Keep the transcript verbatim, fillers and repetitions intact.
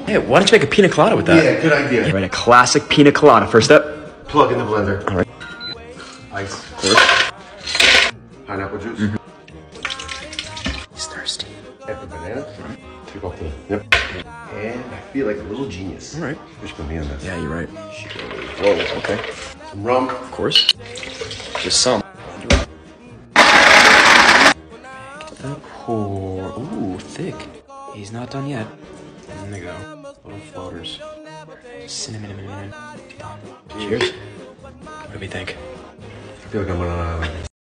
Hey, why don't you make a pina colada with that? Yeah, good idea. Right, a classic pina colada. First step. Plug in the blender. All right. Ice. Of course. Pineapple juice. Mm-hmm. He's thirsty. Half a banana. Take off the nip. And I feel like a little genius. All right. Which put me in this. Yeah, you're right. Whoa. Okay. Some rum. Of course. Just some. Pour. Ooh, thick. He's not done yet. There we go. Little floaters. Cinnamon, cinnamon. Cheers. What do we think? I feel like I'm gonna